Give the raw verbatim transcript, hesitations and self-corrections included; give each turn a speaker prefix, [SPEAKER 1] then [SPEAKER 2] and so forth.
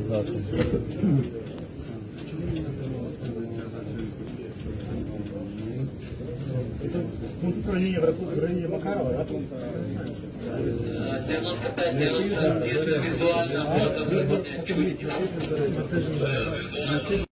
[SPEAKER 1] засобів.
[SPEAKER 2] Пункт управління в районі Макарова, так?
[SPEAKER 3] девяносто пять девяносто визуально.